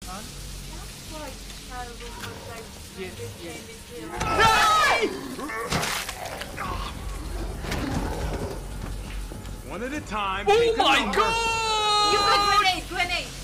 on. That's like terrible contact. Yes, yes. One at a time. Oh take a my number. god! You got grenade!